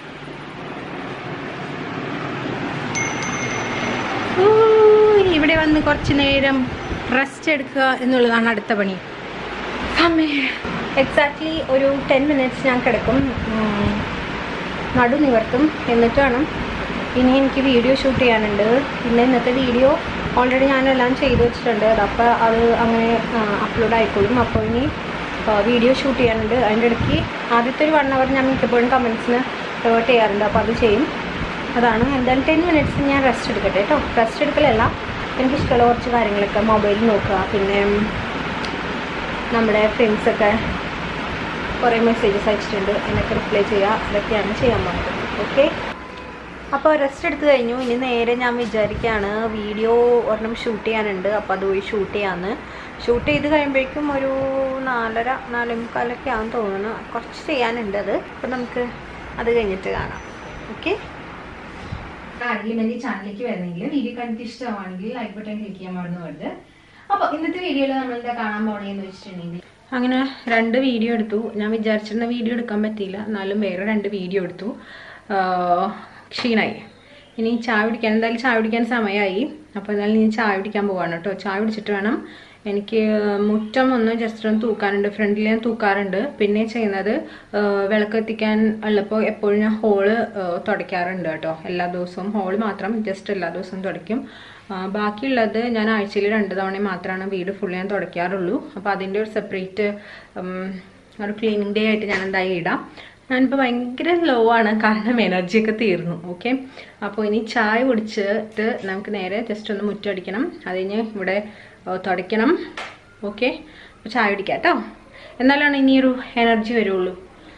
ഇവിടെ വന്ന് കുറച്ച് നേരം റെസ്റ്റ് എടുക്കുക എന്നുള്ളതാണ് അടുത്ത പണി. അമ്മേ, എക്സാക്ട്ലി ഒരു ടെൻ മിനിറ്റ്സ് ഞാൻ കിടക്കും, നടു നിവർത്തും, എന്നിട്ട് വേണം ഇനി എനിക്ക് വീഡിയോ ഷൂട്ട് ചെയ്യാനുണ്ട്. പിന്നെ ഇന്നത്തെ വീഡിയോ ഓൾറെഡി ഞാനെല്ലാം ചെയ്ത് വെച്ചിട്ടുണ്ട്, അപ്പോൾ അത് അങ്ങനെ അപ്ലോഡ് ആയിക്കോളും. അപ്പോൾ ഇനി വീഡിയോ ഷൂട്ട് ചെയ്യാനുണ്ട്. അതിൻ്റെ ഇടയ്ക്ക് ആദ്യത്തെ ഒരു വൺ അവർ ഞാൻ മിക്കപ്പോഴും കമൻസിന് റിവേർട്ട് ചെയ്യാറുണ്ട്, അപ്പോൾ അത് ചെയ്യും. അതാണ്. എന്തായാലും ടെൻ മിനിറ്റ്സ് ഞാൻ റെസ്റ്റ് എടുക്കട്ടെ കേട്ടോ. റെസ്റ്റ് എടുക്കലല്ല, എനിക്കിഷ്ടമുള്ള കുറച്ച് കാര്യങ്ങളൊക്കെ മൊബൈലിൽ നോക്കുക. പിന്നെ നമ്മുടെ ഫ്രണ്ട്സൊക്കെ കുറേ മെസ്സേജസ് അയച്ചിട്ടുണ്ട്, അതിനൊക്കെ റിപ്ലൈ ചെയ്യുക, അതൊക്കെയാണ് ചെയ്യാൻ പോകുന്നത്. ഓക്കെ, അപ്പോൾ റെസ്റ്റ് എടുത്ത് കഴിഞ്ഞു. ഇനി നേരെ ഞാൻ വിചാരിക്കുകയാണ് വീഡിയോ ഒരെണ്ണം ഷൂട്ട് ചെയ്യാനുണ്ട്. അപ്പോൾ അതുപോയി ഷൂട്ട് ചെയ്യാമെന്ന്. ഷൂട്ട് ചെയ്ത് കഴിയുമ്പോഴേക്കും ഒരു നാലര നാലേ മുക്കാലൊക്കെ ആണെന്ന് തോന്നുന്നു. കുറച്ച് ചെയ്യാനുണ്ട് അത്. അപ്പോൾ നമുക്ക് അത് കഴിഞ്ഞിട്ട് കാണാം. ഓക്കെ. ആരെങ്കിലും എൻ്റെ ചാനലിലേക്ക് വരുന്നെങ്കിൽ വീഡിയോ കണ്ടിട്ട് ഇഷ്ടമാണെങ്കിൽ ലൈക്ക് ബട്ടൺ ക്ലിക്ക് ചെയ്യാൻ മറന്നു പോകരുത്. അപ്പോൾ ഇന്നത്തെ വീഡിയോയിൽ നമ്മൾ എന്താ കാണാൻ പോകണമെന്ന് വെച്ചിട്ടുണ്ടെങ്കിൽ അങ്ങനെ രണ്ട് വീഡിയോ എടുത്തു. ഞാൻ വിചാരിച്ചിരുന്ന വീഡിയോ എടുക്കാൻ പറ്റിയില്ല, എന്നാലും വേറെ രണ്ട് വീഡിയോ എടുത്തു. ക്ഷീണമായി. ഇനി ചായ കുടിക്കാൻ, എന്തായാലും ചായ കുടിക്കാൻ സമയമായി. അപ്പോൾ എന്തായാലും ഞാൻ ചായ കുടിക്കാൻ പോവാണ് കേട്ടോ. ചായ കുടിച്ചിട്ട് വേണം എനിക്ക് മുറ്റം ഒന്ന് ജസ്റ്റ് ഒന്ന് തൂക്കാനുണ്ട്. ഫ്രണ്ടിൽ ഞാൻ തൂക്കാറുണ്ട്. പിന്നെ ചെയ്യുന്നത് വിളക്ക് എത്തിക്കാൻ ഉള്ളപ്പോൾ എപ്പോഴും ഞാൻ ഹോള് തുടയ്ക്കാറുണ്ട് കേട്ടോ. എല്ലാ ദിവസവും ഹോള് മാത്രം ജസ്റ്റ് എല്ലാ ദിവസവും തുടയ്ക്കും. ബാക്കിയുള്ളത് ഞാൻ ആഴ്ചയിൽ രണ്ട് തവണ മാത്രമാണ് വീട് ഫുള്ള് ഞാൻ തുടയ്ക്കാറുള്ളൂ. അപ്പോൾ അതിൻ്റെ ഒരു സെപ്പറേറ്റ് ഒരു ക്ലീനിങ് ഡേ ആയിട്ട് ഞാൻ എന്തായാലും ഇടാം. ഞാനിപ്പോൾ ഭയങ്കര ലോ ആണ്, കാരണം എനർജിയൊക്കെ തീർന്നു. ഓക്കെ. അപ്പോൾ ഇനി ചായ കുടിച്ചിട്ട് നമുക്ക് നേരെ ജസ്റ്റ് ഒന്ന് മുറ്റടിക്കണം. അത് കഴിഞ്ഞ് ഇവിടെ തുടയ്ക്കണം. ഓക്കെ. അപ്പോൾ ചായ കുടിക്കാം കേട്ടോ. എന്നാലാണ് ഇനിയൊരു എനർജി വരുള്ളൂ.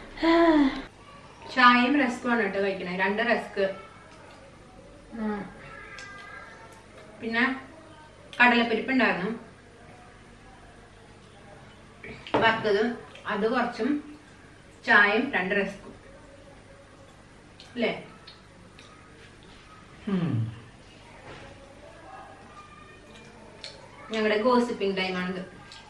ചായയും റസ്ക്കുമാണ് കേട്ടോ കഴിക്കണേ. രണ്ട് റസ്ക്, പിന്നെ കടലപ്പരിപ്പ് ഉണ്ടായിരുന്നു വറുത്തത്, അത് കുറച്ചും ചായയും രണ്ട് റസ്കും അല്ലേ. ഞങ്ങളുടെ ഗോസിപ്പിംഗ് ടൈമാണിത്.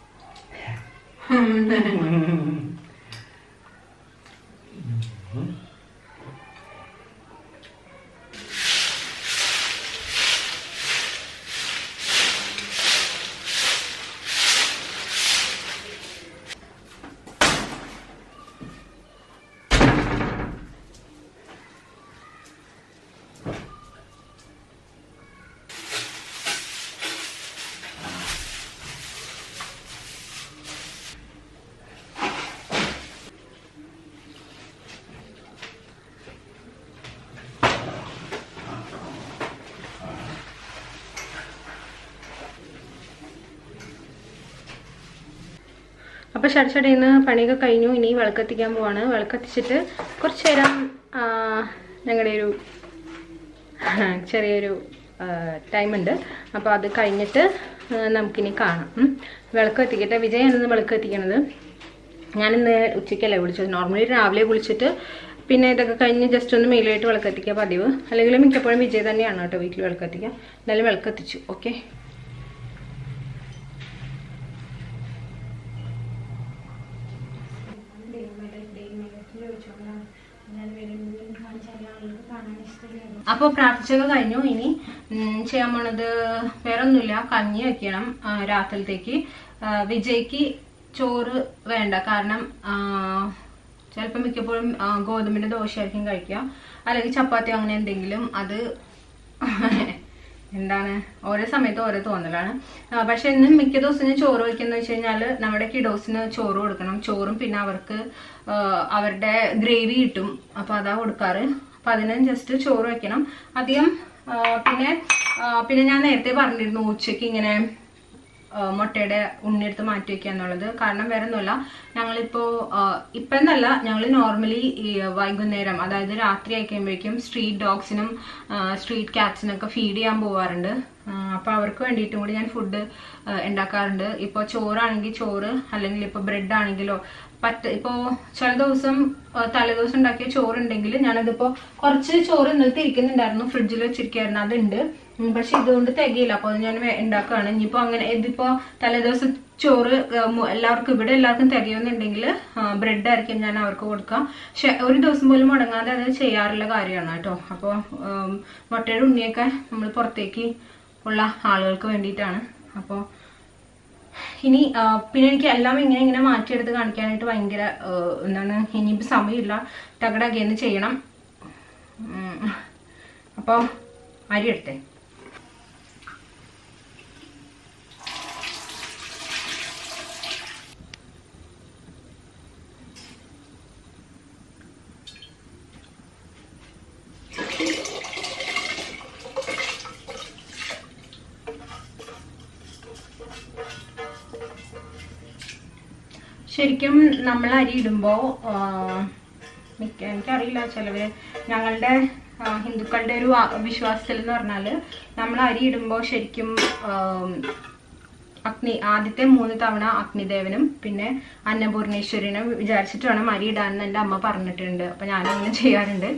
അപ്പോൾ ഷടച്ചടയിൽ നിന്ന് പണിയൊക്കെ കഴിഞ്ഞു. ഇനി വിളക്കെത്തിക്കാൻ പോവാണ്. വിളക്കെത്തിച്ചിട്ട് കുറച്ച് നേരം ഞങ്ങളുടെ ഒരു ചെറിയൊരു ടൈമുണ്ട്. അപ്പോൾ അത് കഴിഞ്ഞിട്ട് നമുക്കിനി കാണാം. വിളക്ക് എത്തിക്കട്ടെ. വിജയാണെന്ന് വിളക്ക് എത്തിക്കണത്. ഞാനിന്ന് ഉച്ചയ്ക്കല്ലേ വിളിച്ചത്. നോർമലി രാവിലെ വിളിച്ചിട്ട് പിന്നെ ഇതൊക്കെ കഴിഞ്ഞ് ജസ്റ്റ് ഒന്ന് മെയിലായിട്ട് വിളക്കെത്തിക്കുക പതിവ്. അല്ലെങ്കിൽ മിക്കപ്പോഴും വിജയ് തന്നെയാണ് കേട്ടോ വീട്ടിൽ വിളക്കെത്തിക്കുക. എന്തായാലും വിളക്കെത്തിച്ചു. ഓക്കെ. അപ്പോൾ പ്രാർത്ഥിച്ചൊക്കെ കഴിഞ്ഞു. ഇനി ചെയ്യാൻ പോണത് വേറെ ഒന്നുമില്ല, കഞ്ഞി വെക്കണം രാത്രിയിലത്തേക്ക്. വിജയ്ക്ക് ചോറ് വേണ്ട, കാരണം ചിലപ്പോൾ മിക്കപ്പോഴും ഗോതമ്പിന്റെ ദോശയായിരിക്കും കഴിക്കുക, അല്ലെങ്കിൽ ചപ്പാത്തി അങ്ങനെ എന്തെങ്കിലും. അത് എന്താണ് ഓരോ സമയത്ത് ഓരോ തോന്നലാണ്. പക്ഷെ ഇന്ന് മിക്ക ദിവസം ഞാൻ ചോറ് വയ്ക്കുന്ന വെച്ച് കഴിഞ്ഞാൽ നമ്മുടെ കിഡോസിന് ചോറ് കൊടുക്കണം. ചോറും പിന്നെ അവർക്ക് അവരുടെ ഗ്രേവി കിട്ടും, അപ്പൊ അതാ കൊടുക്കാറ്. അപ്പൊ അതിന് ജസ്റ്റ് ചോറ് വെക്കണം അധികം. പിന്നെ പിന്നെ ഞാൻ നേരത്തെ പറഞ്ഞിരുന്നു ഉച്ചയ്ക്ക് ഇങ്ങനെ മുട്ടയുടെ ഉണ്ണിയെടുത്ത് മാറ്റി വെക്കുക എന്നുള്ളത്. കാരണം വേറെ ഒന്നുമില്ല, ഞങ്ങളിപ്പോ ഇപ്പൊ എന്നല്ല, ഞങ്ങൾ നോർമലി ഈ വൈകുന്നേരം അതായത് രാത്രി ആയി കഴിയുമ്പോഴേക്കും സ്ട്രീറ്റ് ഡോഗ്സിനും സ്ട്രീറ്റ് ക്യാറ്റ്സിനൊക്കെ ഫീഡ് ചെയ്യാൻ പോവാറുണ്ട്. അപ്പൊ അവർക്ക് വേണ്ടിയിട്ടും കൂടി ഞാൻ ഫുഡ് ഉണ്ടാക്കാറുണ്ട്. ഇപ്പൊ ചോറാണെങ്കിൽ ചോറ്, അല്ലെങ്കിൽ ഇപ്പൊ ബ്രെഡ് ആണെങ്കിലോ പറ്റ ഇപ്പോ ചില ദിവസം തലേദിവസം ഉണ്ടാക്കിയ ചോറുണ്ടെങ്കിൽ ഞാനതിപ്പോ കുറച്ച് ചോറ് ഇന്നലത്തെ ഇരിക്കുന്നുണ്ടായിരുന്നു, ഫ്രിഡ്ജിൽ വെച്ചിരിക്കായിരുന്നു, അതുണ്ട്. പക്ഷെ ഇതുകൊണ്ട് തികയില്ല, അപ്പൊ അത് ഞാൻ ഉണ്ടാക്കുകയാണ്. ഇനിയിപ്പോ അങ്ങനെ ഇതിപ്പോ തലേദിവസം ചോറ് എല്ലാവർക്കും ഇവിടെ എല്ലാവർക്കും തികയുന്നുണ്ടെങ്കിൽ ബ്രെഡ് ആയിരിക്കും ഞാൻ അവർക്ക് കൊടുക്കാം. പക്ഷെ ഒരു ദിവസം പോലും മുടങ്ങാതെ അത് ചെയ്യാറുള്ള കാര്യമാണ് കേട്ടോ. അപ്പോൾ മുട്ടയുടെ ഉണ്ണിയൊക്കെ നമ്മൾ പുറത്തേക്ക് ഉള്ള ആളുകൾക്ക് വേണ്ടിയിട്ടാണ്. അപ്പോൾ ഇനി പിന്നെ എനിക്ക് എല്ലാം ഇങ്ങനെ ഇങ്ങനെ മാറ്റിയെടുത്ത് കാണിക്കാനായിട്ട് ഭയങ്കര എന്താണ്, ഇനിയിപ്പോൾ സമയമില്ല, ടകടകയെന്ന് ചെയ്യണം. അപ്പോൾ അരി എടുത്തേ. ശരിക്കും നമ്മൾ അരി ഇടുമ്പോൾ മിക്ക എനിക്കറിയില്ല, ചിലവർ ഞങ്ങളുടെ ഹിന്ദുക്കളുടെ ഒരു വിശ്വാസത്തിൽ എന്ന് പറഞ്ഞാൽ നമ്മൾ അരി ഇടുമ്പോൾ ശരിക്കും അഗ്നി ആദ്യത്തെ മൂന്ന് തവണ അഗ്നിദേവനും പിന്നെ അന്നപൂർണേശ്വരിനെ വിചാരിച്ചിട്ട് വേണം അരി ഇടാനെന്ന് എൻ്റെ അമ്മ പറഞ്ഞിട്ടുണ്ട്. അപ്പം ഞാനങ്ങനെ ചെയ്യാറുണ്ട്.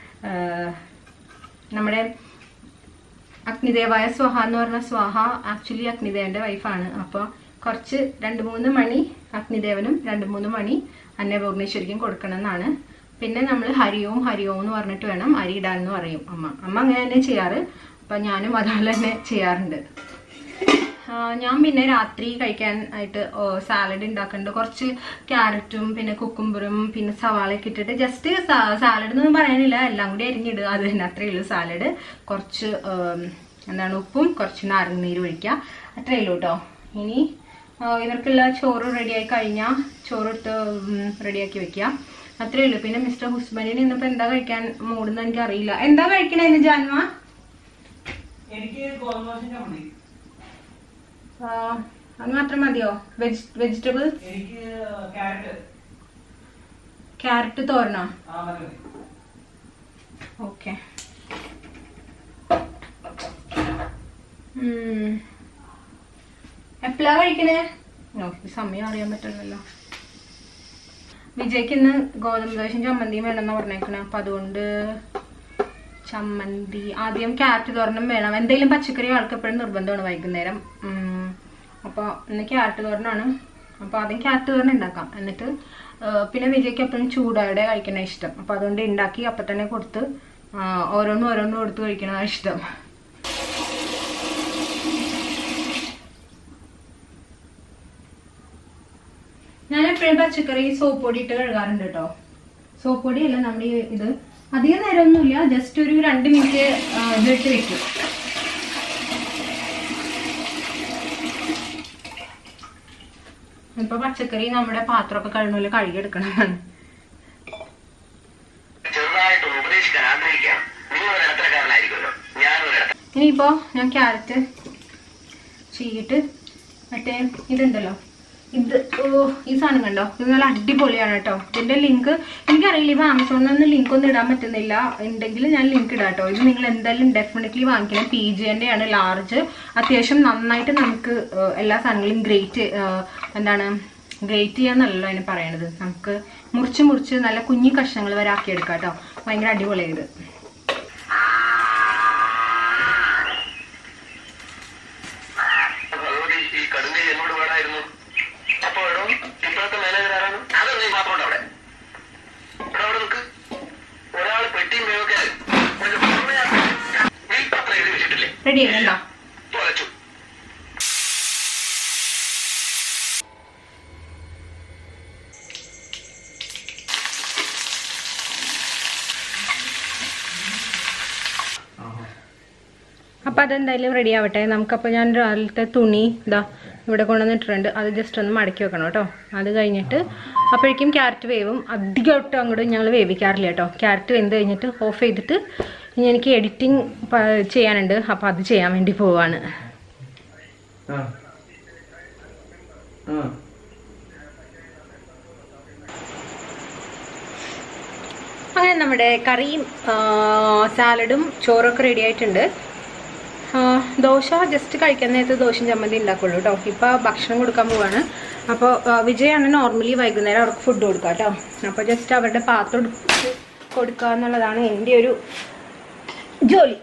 നമ്മുടെ അഗ്നിദേവായ സ്വാഹ എന്ന് പറഞ്ഞ സ്വാഹ ആക്ച്വലി അഗ്നിദേവന്റെ വൈഫാണ്. അപ്പോൾ കുറച്ച് രണ്ട് മൂന്ന് മണി അഗ്നിദേവനും രണ്ട് മൂന്ന് മണി അന്നപൂർണേശ്വരിക്കും കൊടുക്കണം എന്നാണ്. പിന്നെ നമ്മൾ ഹരിയോം ഹരിയോം എന്ന് പറഞ്ഞിട്ട് വേണം അരി ഇടാനെന്ന് പറയും അമ്മ. അമ്മ അങ്ങനെ തന്നെ ചെയ്യാറ്. അപ്പം ഞാനും അതുപോലെ തന്നെ ചെയ്യാറുണ്ട്. ഞാൻ പിന്നെ രാത്രി കഴിക്കാൻ ആയിട്ട് സാലഡ് ഉണ്ടാക്കുന്നുണ്ട്. കുറച്ച് ക്യാരറ്റും പിന്നെ കുക്കുംബറും പിന്നെ സവാളയൊക്കെ ഇട്ടിട്ട് ജസ്റ്റ് സാലഡ് എന്നൊന്നും പറയാനില്ല, എല്ലാം കൂടി അരിഞ്ഞിടുക, അത് തന്നെ അത്രയേ ഉള്ളൂ സാലഡ്. കുറച്ച് എന്താണ് ഉപ്പും കുറച്ച് നാരങ്ങനീര് ഒഴിക്കുക, അത്രയേ ഉള്ളൂ കേട്ടോ. ഇനി ഇവർക്കുള്ള ചോറ് റെഡിയായി കഴിഞ്ഞാൽ ചോറെടുത്ത് റെഡിയാക്കി വെക്കുക, അത്രയേ ഉള്ളൂ. പിന്നെ മിസ്റ്റർ ഹുസ്ബൻഡിന് ഇന്നിപ്പോൾ എന്താ കഴിക്കാൻ മൂടുന്ന എനിക്ക് അറിയില്ല. എന്താ കഴിക്കണേ ഇന്ന് ജാൻവ? അത് മാത്രം മതിയോ? വെജ് വെജിറ്റബിൾ ക്യാരറ്റ് തോരണോ? ഓക്കെ. എപ്പോഴാ കഴിക്കണേ? സമയം അറിയാൻ പറ്റില്ലല്ലോ. വിജയ്ക്ക് ഇന്ന് ഗോതമ്പ് ദോശയും ചമ്മന്തിയും വേണമെന്ന് പറഞ്ഞേക്കണേ. അപ്പൊ അതുകൊണ്ട് ചമ്മന്തി ആദ്യം ക്യാരറ്റ് തോരനും വേണം. എന്തെങ്കിലും പച്ചക്കറി ആൾക്ക് എപ്പോഴും നിർബന്ധമാണ് വൈകുന്നേരം. അപ്പോൾ ഇന്ന് ക്യാരറ്റ് തോരനാണ്. അപ്പോൾ ആദ്യം ക്യാരറ്റ് തോരൻ ഉണ്ടാക്കാം. എന്നിട്ട് പിന്നെ വിജയ്ക്ക് എപ്പോഴും ചൂടോടെ കഴിക്കണ ഇഷ്ടം. അപ്പോൾ അതുകൊണ്ട് ഉണ്ടാക്കി അപ്പം തന്നെ കൊടുത്ത് ഓരോന്നും ഓരോന്നും കൊടുത്ത് കഴിക്കണതാണ് ഇഷ്ടം. ഞാൻ എപ്പോഴും പച്ചക്കറി സോപ്പ് പൊടി ഇട്ട് കഴുകാറുണ്ട് കേട്ടോ. സോപ്പ് പൊടിയല്ല നമ്മുടെ ഇത്. അധികം നേരമൊന്നുമില്ല, ജസ്റ്റ് ഒരു രണ്ട് മിനിറ്റ് ഇതിട്ട് വെക്കും. ഇപ്പൊ പച്ചക്കറി നമ്മുടെ പാത്രമൊക്കെ കഴുകുമ്പോൾ കഴുകിയെടുക്കണതാണ്. ഇനിയിപ്പോ ഞാൻ ക്യാരറ്റ് ചീയിട്ട് മറ്റേ ഇതുണ്ടല്ലോ, ഇത് ഓ ഈ സാധനം കണ്ടോ, ഇത് നല്ല അടിപൊളിയാണ് കേട്ടോ. ഇതിന്റെ ലിങ്ക് എനിക്കറിയില്ല, ഇപ്പൊ ആമസോണിൽ നിന്ന് ലിങ്ക് ഒന്നും ഇടാൻ പറ്റുന്നില്ല. ഉണ്ടെങ്കിൽ ഞാൻ ലിങ്ക് ഇടാം കേട്ടോ. ഇത് നിങ്ങൾ എന്തായാലും ഡെഫിനറ്റ്ലി വാങ്ങിക്കണം. പി ജിന്റെ ആണ്, ലാർജ്. അത്യാവശ്യം നന്നായിട്ട് നമുക്ക് എല്ലാ സാധനങ്ങളും ഗ്രേറ്റ് എന്താണ് ഗ്രേറ്റ് ചെയ്യാന്നല്ലോ അതിന് പറയണത്. നമുക്ക് മുറിച്ച് മുറിച്ച് നല്ല കുഞ്ഞു കഷ്ണങ്ങൾ വരെ ആക്കിയെടുക്കാം കേട്ടോ. ഭയങ്കര അടിപൊളിയായത്. റെഡി ആയിട്ടോ? അപ്പം അതെന്തായാലും റെഡി ആവട്ടെ. നമുക്കപ്പോൾ ഞാൻ രാവിലത്തെ തുണി ഇതാ ഇവിടെ കൊണ്ടുവന്നിട്ടുണ്ട്. അത് ജസ്റ്റ് ഒന്ന് മടക്കി വെക്കണം കേട്ടോ. അത് കഴിഞ്ഞിട്ട് അപ്പോഴേക്കും ക്യാരറ്റ് വേവും. അധികമായിട്ട് അങ്ങോട്ട് ഞങ്ങൾ വേവിക്കാറില്ല കേട്ടോ. ക്യാരറ്റ് വെന്ത് കഴിഞ്ഞിട്ട് ഓഫ് ചെയ്തിട്ട് ഇനി എനിക്ക് എഡിറ്റിംഗ് ചെയ്യാനുണ്ട്. അപ്പോൾ അത് ചെയ്യാൻ വേണ്ടി പോവാണ്. അങ്ങനെ നമ്മുടെ കറിയും സാലഡും ചോറൊക്കെ റെഡി ആയിട്ടുണ്ട്. ദോശ ജസ്റ്റ് കഴിക്കാൻ നേരത്തെ ദോശയും ചമ്മന്തി ഉണ്ടാക്കുള്ളൂ കേട്ടോ. ഇപ്പോൾ ഭക്ഷണം കൊടുക്കാൻ പോവാണ്. അപ്പോൾ വിജയാണ് നോർമലി വൈകുന്നേരം അവർക്ക് ഫുഡ് കൊടുക്കുക കേട്ടോ. അപ്പോൾ ജസ്റ്റ് അവരുടെ പാത്രം എടുത്ത് കൊടുക്കുക എന്നുള്ളതാണ് എൻ്റെ ഒരു ജോലി.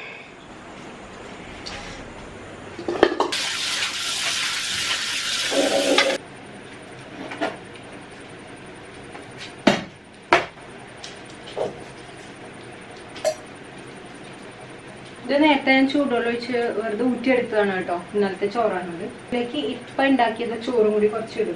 ഇത് നേരത്തെ ഞാൻ ചൂടുവെള്ളം ഒഴിച്ച് വെറുതെ ഊറ്റിയെടുത്തതാണ് കേട്ടോ. ഇന്നലത്തെ ചോറാണത്. ഇതിലേക്ക് ഇപ്പം ഉണ്ടാക്കിയത് ചോറും കൂടി കുറച്ചിടും.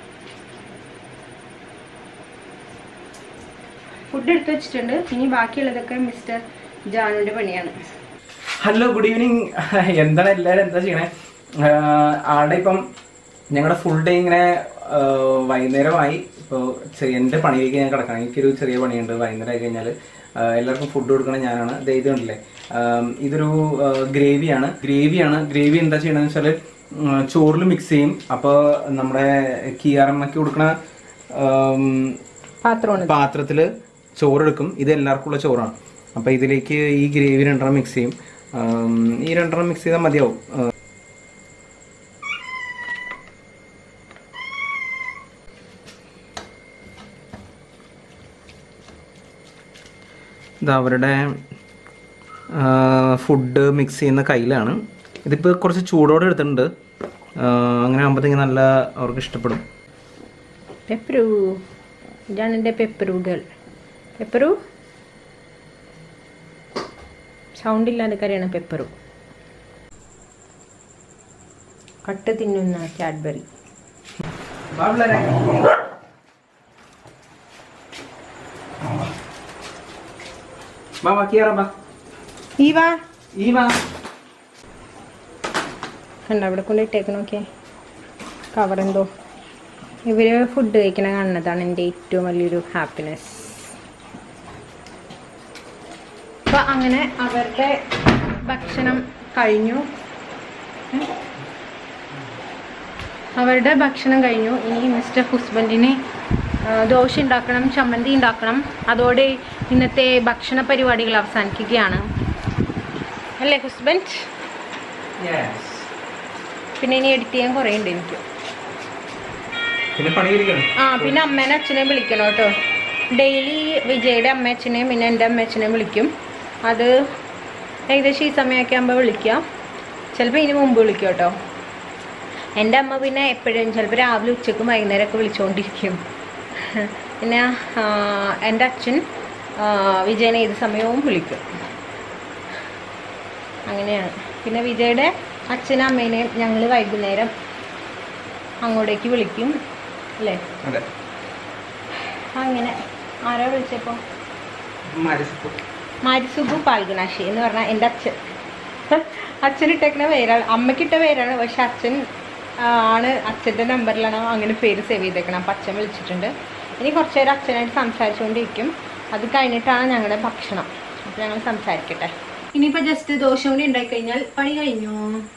ഫുഡ് എടുത്ത് വെച്ചിട്ടുണ്ട്. ഇനി ബാക്കിയുള്ളതൊക്കെ മിസ്റ്റർ ജാനുവിന്റെ പണിയാണ്. Hello, good evening. എന്താണ് എല്ലാവരും എന്താ ചെയ്യണേ? ആടെ ഇപ്പം ഞങ്ങളുടെ ഫുൾ ഡേ ഇങ്ങനെ വൈകുന്നേരമായി. ഇപ്പോൾ ചെറിയ എൻ്റെ പണിയിലേക്ക് ഞാൻ കിടക്കണം. എനിക്കൊരു ചെറിയ പണിയുണ്ട്. വൈകുന്നേരം ആയി കഴിഞ്ഞാൽ എല്ലാവർക്കും ഫുഡ് കൊടുക്കണം ഞാനാണ്. ഇത് ഇതുണ്ടല്ലേ, ഇതൊരു ഗ്രേവിയാണ് ഗ്രേവിയാണ് ഗ്രേവി എന്താ ചെയ്യണമെന്ന് വെച്ചാൽ ചോറിൽ മിക്സ് ചെയ്യും. അപ്പോൾ നമ്മുടെ കിയാറമ്മയ്ക്ക് കൊടുക്കണ പാത്രത്തിൽ ചോറെടുക്കും. ഇത് എല്ലാവർക്കും ഉള്ള ചോറാണ്. അപ്പോൾ ഇതിലേക്ക് ഈ ഗ്രേവി രണ്ടെണ്ണം മിക്സ് ചെയ്യും. ഈ രണ്ടെണ്ണം മിക്സ് ചെയ്താൽ മതിയാവും. ഇത് അവരുടെ ഫുഡ് മിക്സ് ചെയ്യുന്ന കയ്യിലാണ്. ഇതിപ്പോൾ കുറച്ച് ചൂടോടെ എടുത്തിട്ടുണ്ട്. അങ്ങനെ ആകുമ്പോഴത്തേക്ക് നല്ല അവർക്ക് ഇഷ്ടപ്പെടും. പെപ്പറു, ഇതാണ് എൻ്റെ പെപ്പറുകൾ. പെപ്പറു സൗണ്ട് ഇല്ലാതെ കറിയാണ് പെപ്പറു. കട്ട് തിന്നുന്ന കാഡ്ബറി. കണ്ട അവിടെ കൊണ്ട് ഇട്ടേക്കണോക്കെ കവർ എന്തോ. ഇവര് ഫുഡ് കഴിക്കണ കാണുന്നതാണ് എൻ്റെ ഏറ്റവും വലിയൊരു ഹാപ്പിനെസ്. അപ്പൊ അങ്ങനെ അവരുടെ ഭക്ഷണം കഴിഞ്ഞു. അവരുടെ ഭക്ഷണം കഴിഞ്ഞു. ഇനി മിസ്റ്റർ ഹസ്ബൻഡിന് ദോശ ഉണ്ടാക്കണം, ചമ്മന്തി ഉണ്ടാക്കണം. അതോടെ ഇന്നത്തെ ഭക്ഷണ പരിപാടികൾ അവസാനിക്കുകയാണ് അല്ലേ ഹസ്ബൻഡ്? പിന്നെ ഇനി എഡിറ്റ് ചെയ്യാൻ കുറേ ഉണ്ട് എനിക്ക്. ആ പിന്നെ അമ്മേനെ അച്ഛനെയും വിളിക്കണം കേട്ടോ. ഡെയിലി വിജയുടെ അമ്മയച്ഛനെയും പിന്നെ എൻ്റെ അമ്മയച്ഛനെയും വിളിക്കും. അത് ഏകദേശം ഈ സമയമൊക്കെ ആകുമ്പോൾ വിളിക്കാം. ചിലപ്പോൾ ഇതിന് മുമ്പ് വിളിക്കും കേട്ടോ. എൻ്റെ അമ്മ പിന്നെ എപ്പോഴും ചിലപ്പോൾ രാവിലെ ഉച്ചയ്ക്കും വൈകുന്നേരമൊക്കെ വിളിച്ചുകൊണ്ടിരിക്കും. പിന്നെ എൻ്റെ അച്ഛൻ വിജയനെ ഏത് സമയവും വിളിക്കും. അങ്ങനെയാണ്. പിന്നെ വിജയുടെ അച്ഛനും അമ്മേനെയും ഞങ്ങൾ വൈകുന്നേരം അങ്ങോട്ടേക്ക് വിളിക്കും അല്ലേ? അങ്ങനെ. ആരാ വിളിച്ചപ്പോൾ? മാരിസുബു പാൽഗുനാശി എന്ന് പറഞ്ഞാൽ എൻ്റെ അച്ഛൻ. അച്ഛനിട്ടേക്കണ പേരാണ്, അമ്മയ്ക്കിട്ട പേരാണ്. പക്ഷെ അച്ഛൻ ആണ്, അച്ഛൻ്റെ നമ്പറിലാണ് അങ്ങനെ പേര് സേവ് ചെയ്തേക്കണം. അപ്പം അച്ഛൻ വിളിച്ചിട്ടുണ്ട്. ഇനി കുറച്ച് നേരം അച്ഛനായിട്ട് സംസാരിച്ചുകൊണ്ടിരിക്കും. അത് കഴിഞ്ഞിട്ടാണ് ഞങ്ങളുടെ ഭക്ഷണം. അപ്പം ഞങ്ങൾ സംസാരിക്കട്ടെ. ഇനിയിപ്പോൾ ജസ്റ്റ് ദോശ കൂടി ഉണ്ടായിക്കഴിഞ്ഞാൽ പണി കഴിഞ്ഞു.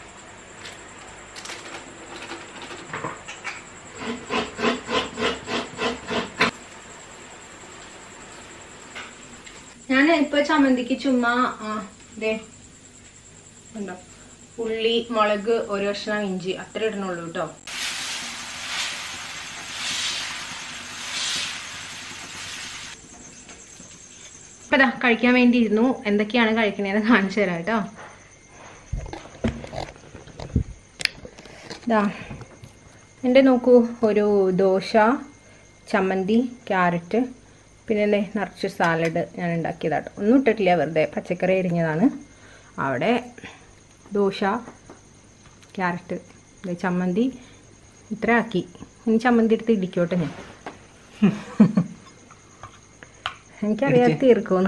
ഞാൻ ഇപ്പോൾ ചമ്മന്തിക്ക് ചുമ്മാ ദേ ഉണ്ടോ ഉള്ളി, മുളക്, ഒരു കഷ്ണം ഇഞ്ചി അത്ര ഇടണുള്ളൂ കേട്ടോ. ഇപ്പം ഇതാ കഴിക്കാൻ വേണ്ടി ഇരുന്നു. എന്തൊക്കെയാണ് കഴിക്കണേന്ന് കാണിച്ചു തരാം കേട്ടോ. ഇതാ എൻ്റെ നോക്കൂ, ഒരു ദോശ, ചമ്മന്തി, ക്യാരറ്റ്, പിന്നെ നിറച്ച് സാലഡ് ഞാൻ ഉണ്ടാക്കിയതാട്ടോ. ഒന്നും ഇട്ടിട്ടില്ല, വെറുതെ പച്ചക്കറി എരിഞ്ഞതാണ്. അവിടെ ദോശ, ക്യാരറ്റ്, ചമ്മന്തി ഇത്ര ആക്കി. ഇനി ചമ്മന്തി എടുത്ത് ഇടിക്കോട്ടെ ഞാൻ. എനിക്കറിയാതെ തീർക്കുമെന്ന്.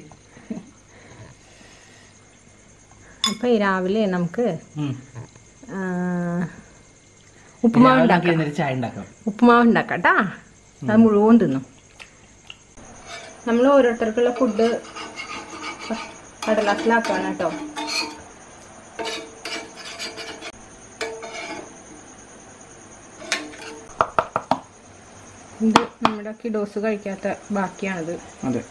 അപ്പം ഈ രാവിലെ നമുക്ക് ഉപ്പുമാവ് ഉണ്ടാക്കാം. ഉപ്പുമാവ് ഉണ്ടാക്കാം കേട്ടാ. അത് മുഴുവൻ തിന്നും. നമ്മൾ ഓരോരുത്തർക്കുള്ള ഫുഡ് കടലാസിലാക്കാണ് കേട്ടോ. ഇത് നമ്മുടെ കിഡോസ് കഴിക്കാത്ത ബാക്കിയാണിത്. അതെ,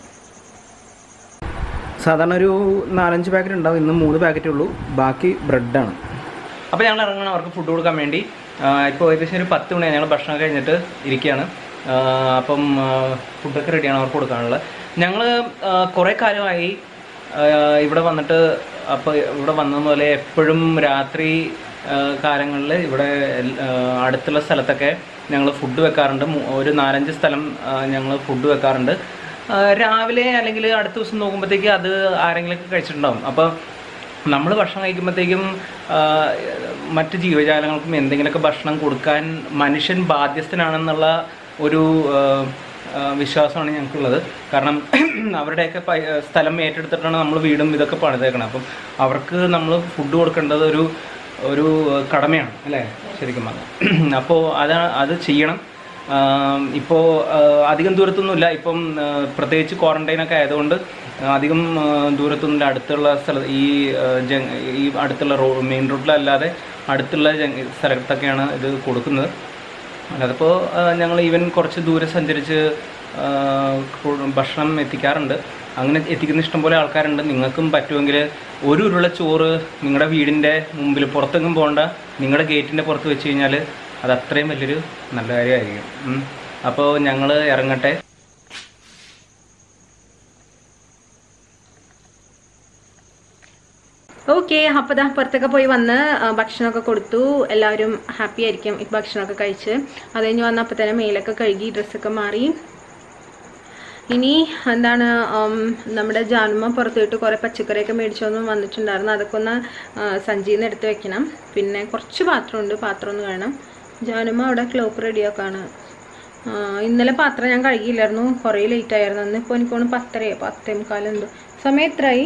സാധാരണ ഒരു നാലഞ്ച് പാക്കറ്റ് ഉണ്ടാവും. ഇന്ന് മൂന്ന് പാക്കറ്റേ ഉള്ളൂ, ബാക്കി ബ്രെഡാണ്. അപ്പോൾ ഞങ്ങൾ ഇറങ്ങണം അവർക്ക് ഫുഡ് കൊടുക്കാൻ വേണ്ടി. ഇപ്പോൾ ഏകദേശം ഒരു പത്ത് മണിയാണ്. ഞങ്ങൾ ഭക്ഷണം കഴിഞ്ഞിട്ട് ഇരിക്കുകയാണ്. അപ്പം ഫുഡൊക്കെ റെഡിയാണ് അവർക്ക് കൊടുക്കാനുള്ളത്. ഞങ്ങൾ കുറേ കാലമായി ഇവിടെ വന്നിട്ട്. അപ്പോൾ ഇവിടെ വന്നതുപോലെ എപ്പോഴും രാത്രി കാലങ്ങളിൽ ഇവിടെ അടുത്തുള്ള സ്ഥലത്തൊക്കെ ഞങ്ങൾ ഫുഡ് വെക്കാറുണ്ട്. ഒരു നാലഞ്ച് സ്ഥലം ഞങ്ങൾ ഫുഡ് വെക്കാറുണ്ട്. രാവിലെ അല്ലെങ്കിൽ അടുത്ത ദിവസം നോക്കുമ്പോഴത്തേക്ക് അത് ആരെങ്കിലുമൊക്കെ കഴിച്ചിട്ടുണ്ടാവും. അപ്പോൾ നമ്മൾ ഭക്ഷണം കഴിക്കുമ്പോഴത്തേക്കും മറ്റ് ജീവജാലങ്ങൾക്കും എന്തെങ്കിലുമൊക്കെ ഭക്ഷണം കൊടുക്കാൻ മനുഷ്യൻ ബാധ്യസ്ഥനാണെന്നുള്ള ഒരു വിശ്വാസമാണ് ഞങ്ങൾക്കുള്ളത്. കാരണം അവരുടെയൊക്കെ സ്ഥലം ഏറ്റെടുത്തിട്ടാണ് നമ്മൾ വീടും ഇതൊക്കെ പണിതേക്കണം. അപ്പം അവർക്ക് നമ്മൾ ഫുഡ് കൊടുക്കേണ്ടത് ഒരു ഒരു കടമയാണ് അല്ലേ ശരിക്കും പറഞ്ഞാൽ. അപ്പോൾ അത് അത് ചെയ്യണം. ഇപ്പോൾ അധികം ദൂരത്തൊന്നുമില്ല. ഇപ്പം പ്രത്യേകിച്ച് ക്വാറന്റൈനൊക്കെ ആയതുകൊണ്ട് അധികം ദൂരത്തൊന്നുമില്ല. അടുത്തുള്ള സ്ഥലം ഈ ഈ അടുത്തുള്ള റോ മെയിൻ റോഡിലല്ലാതെ അടുത്തുള്ള സ്ഥലത്തൊക്കെയാണ് ഇത് കൊടുക്കുന്നത്. അതിപ്പോൾ ഞങ്ങൾ ഈവൻ കുറച്ച് ദൂരെ സഞ്ചരിച്ച് ഭക്ഷണം എത്തിക്കാറുണ്ട്. അങ്ങനെ എത്തിക്കുന്ന ഇഷ്ടംപോലെ ആൾക്കാരുണ്ട്. നിങ്ങൾക്കും പറ്റുമെങ്കിൽ ഒരു ഉരുള ചോറ് നിങ്ങളുടെ വീടിൻ്റെ മുമ്പിൽ പുറത്തെങ്ങും പോകണ്ട, നിങ്ങളുടെ ഗേറ്റിൻ്റെ പുറത്ത് വെച്ച് കഴിഞ്ഞാൽ അത് അത്രയും വലിയൊരു നല്ല കാര്യമായിരിക്കും. അപ്പോൾ ഞങ്ങൾ ഇറങ്ങട്ടെ. ഓക്കെ, അപ്പോൾ ദാ പുറത്തൊക്കെ പോയി വന്ന് ഭക്ഷണമൊക്കെ കൊടുത്തു. എല്ലാവരും ഹാപ്പി ആയിരിക്കും ഈ ഭക്ഷണമൊക്കെ കഴിച്ച്. അത് കഴിഞ്ഞ് വന്ന് അപ്പോൾ തന്നെ മേലൊക്കെ കഴുകി ഡ്രസ്സൊക്കെ മാറി. ഇനി എന്താണ്, നമ്മുടെ ജാനുമ്മ പുറത്തോട്ട് കുറേ പച്ചക്കറിയൊക്കെ മേടിച്ചൊന്നും വന്നിട്ടുണ്ടായിരുന്നു. അതൊക്കെ ഒന്ന് സഞ്ചിയിൽ നിന്ന് എടുത്ത് വെക്കണം. പിന്നെ കുറച്ച് പാത്രമുണ്ട്, പാത്രം ഒന്ന് വേണം. ജാനുമ്മ അവിടെ ക്ലോക്ക് റെഡിയാക്കാണ്. ഇന്നലെ പാത്രം ഞാൻ കഴുകിയില്ലായിരുന്നു, കുറേ ലേറ്റ് ആയിരുന്നു. അന്ന് ഇപ്പോൾ എനിക്കൊന്ന് പത്തരയോ പത്തേ മുക്കാലെന്തോ സമയം എത്രയായി?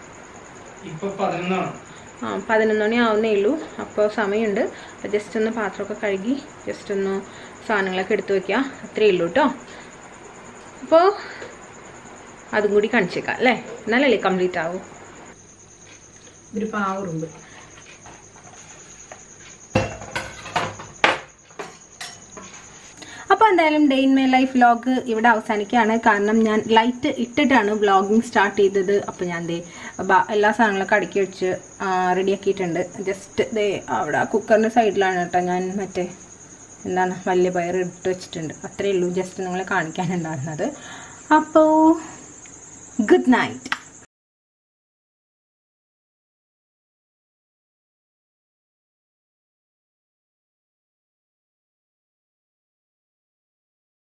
ആ പതിനൊന്ന് മണി ആവുന്നേ ഉള്ളൂ. അപ്പോൾ സമയമുണ്ട്. ജസ്റ്റ് ഒന്ന് പാത്രമൊക്കെ കഴുകി ജസ്റ്റ് ഒന്ന് സാധനങ്ങളൊക്കെ എടുത്ത് വെക്കുക, അത്രയേ ഉള്ളൂ കേട്ടോ. അപ്പോൾ അതും കൂടി കാണിച്ചേക്കാം അല്ലേ, എന്നാലല്ലേ കംപ്ലീറ്റ് ആവും. ഒരു പാവുറുമ്പ്. അപ്പോൾ എന്തായാലും day in my life vlog ഇവിടെ അവസാനിക്കുകയാണ്. കാരണം ഞാൻ ലൈറ്റ് ഇട്ടിട്ടാണ് വ്ലോഗിങ് സ്റ്റാർട്ട് ചെയ്തത്. അപ്പോൾ ഞാൻ ദേ എല്ലാ സാധനങ്ങളൊക്കെ അടുക്കി വെച്ച് റെഡിയാക്കിയിട്ടുണ്ട്. ജസ്റ്റ് ദേ അവിടെ കുക്കറിൻ്റെ സൈഡിലാണ് കേട്ടോ ഞാൻ മറ്റേ എന്താണ് വലിയ പയർ ഇട്ട് വെച്ചിട്ടുണ്ട്. അത്രയേ ഉള്ളൂ, ജസ്റ്റ് നിങ്ങളെ കാണിക്കാനുണ്ടായിരുന്നത്. അപ്പോൾ ഗുഡ് നൈറ്റ്.